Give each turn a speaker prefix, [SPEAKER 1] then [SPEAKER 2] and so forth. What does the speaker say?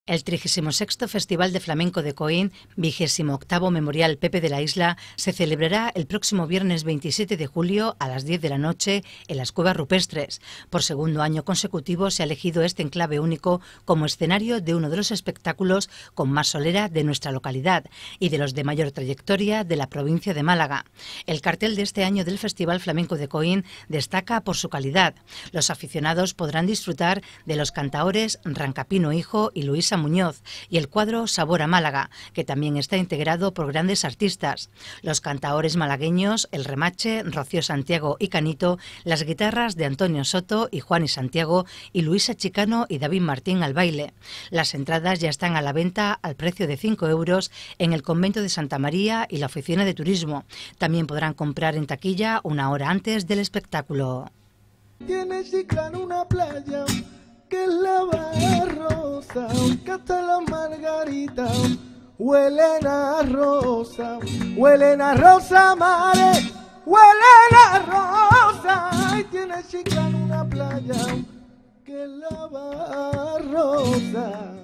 [SPEAKER 1] El 36º Festival de Flamenco de Coín, 28º Memorial Pepe de la Isla, se celebrará el próximo viernes 27 de julio a las 10 de la noche en las Cuevas Rupestres. Por segundo año consecutivo se ha elegido este enclave único como escenario de uno de los espectáculos con más solera de nuestra localidad y de los de mayor trayectoria de la provincia de Málaga. El cartel de este año del Festival Flamenco de Coín destaca por su calidad. Los aficionados podrán disfrutar de los cantaores Rancapino Hijo y Luisa Muñoz y el cuadro Sabor a Málaga, que también está integrado por grandes artistas. Los cantaores malagueños El Remache, Rocío Santiago y Canito, las guitarras de Antonio Soto y Juan y Santiago y Luisa Chicano y David Martín al baile. Las entradas ya están a la venta al precio de 5 euros en el Convento de Santa María y la Oficina de Turismo. También podrán comprar en taquilla una hora antes del espectáculo.
[SPEAKER 2] Tiene Chiclana una playa que es la Barrosa, que hasta las margaritas huelen a rosa mares, huelen a rosa. Y tiene Chiclana una playa que es la Barrosa.